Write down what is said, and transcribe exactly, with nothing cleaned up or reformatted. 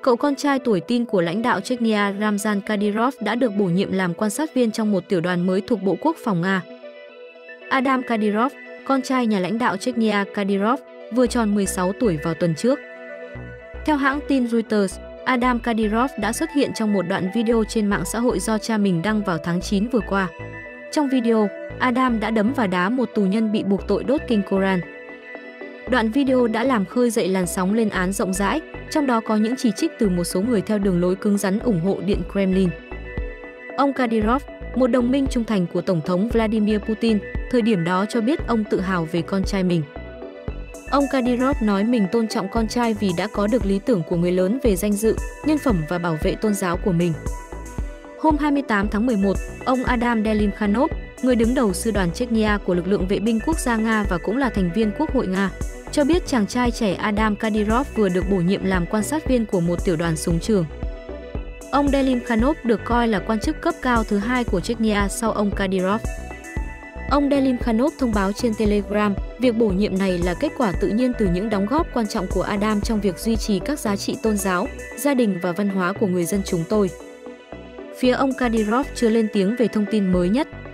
Cậu con trai tuổi teen của lãnh đạo Chechnya Ramzan Kadyrov đã được bổ nhiệm làm quan sát viên trong một tiểu đoàn mới thuộc Bộ Quốc phòng Nga. Adam Kadyrov, con trai nhà lãnh đạo Chechnya Kadyrov, vừa tròn mười sáu tuổi vào tuần trước. Theo hãng tin Reuters, Adam Kadyrov đã xuất hiện trong một đoạn video trên mạng xã hội do cha mình đăng vào tháng chín vừa qua. Trong video, Adam đã đấm và đá một tù nhân bị buộc tội đốt kinh Koran. Đoạn video đã làm khơi dậy làn sóng lên án rộng rãi, trong đó có những chỉ trích từ một số người theo đường lối cứng rắn ủng hộ Điện Kremlin. Ông Kadyrov, một đồng minh trung thành của Tổng thống Vladimir Putin, thời điểm đó cho biết ông tự hào về con trai mình. Ông Kadyrov nói mình tôn trọng con trai vì đã có được lý tưởng của người lớn về danh dự, nhân phẩm và bảo vệ tôn giáo của mình. Hôm hai mươi tám tháng mười một, ông Adam Delimkhanov, người đứng đầu sư đoàn Chechnya của lực lượng vệ binh quốc gia Nga và cũng là thành viên Quốc hội Nga, cho biết chàng trai trẻ Adam Kadyrov vừa được bổ nhiệm làm quan sát viên của một tiểu đoàn súng trường. Ông Delimkhanov được coi là quan chức cấp cao thứ hai của Chechnya sau ông Kadyrov. Ông Delimkhanov thông báo trên Telegram, việc bổ nhiệm này là kết quả tự nhiên từ những đóng góp quan trọng của Adam trong việc duy trì các giá trị tôn giáo, gia đình và văn hóa của người dân chúng tôi. Phía ông Kadyrov chưa lên tiếng về thông tin mới nhất.